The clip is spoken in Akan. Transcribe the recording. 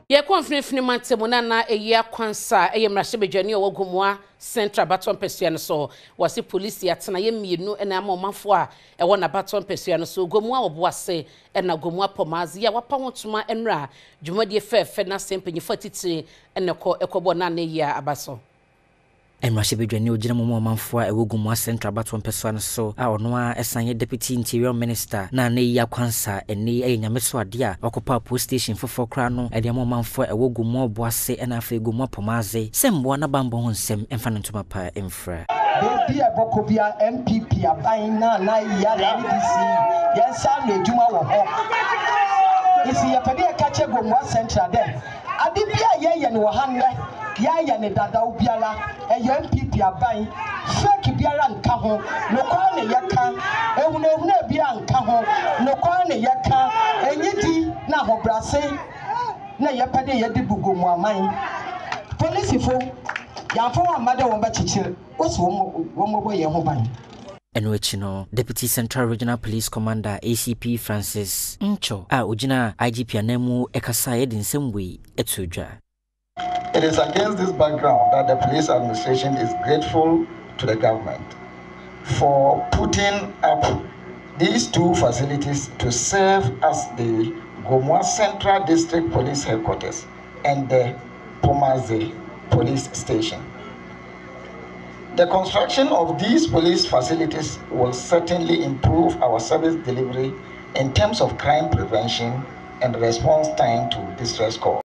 Ye konfirmfini mantemuna na eya kwansa eye mrashebedwani o Gomoa Central Baton Pesua no so wase police atena ye mienu na amomafo a ewo na Baton Pesua no so Gomoa Obuasi na Gomoa Pomadze ya wapa wotuma enra dwumade fefe na sempanyifo titiri na ekobo na na ya abaso Emrashebedwani ogina momo manfo a ewo Gomoa Central Baton Pesua no so a ono a esanye Deputy Interior Minister na na eya kwansa ene enyameso ade a okopa post station for kra no ede momo manfo a ewo Gomoa Obuasi na afa Gomoa Pomadze sembo na bambo ho nsem emfa no ntoma pa emfra Baby Bokobia MPP aban na ya DDC yensa na edwuma wo ho isi ya pede ka che Gomoa Central dem ade bia ye ne wo hanne ya ne dada obiala MPP aban fake biara nka ho no kwa ne yaka ehuna bia nka ho no kwa ne yaka enyidi na hobrase na ye pede ye de bugomu aman police fo yamfo amade won ba chichire oso wo boye ho ban Enwechino, Deputy Central Regional Police Commander ACP Francis Ncho a ojina IGP anemu ekasa in some way etudwa. It is against this background that the police administration is grateful to the government for putting up these two facilities to serve as the Gomoa Central District Police Headquarters and the Pomadze Police Station. The construction of these police facilities will certainly improve our service delivery in terms of crime prevention and response time to distress calls.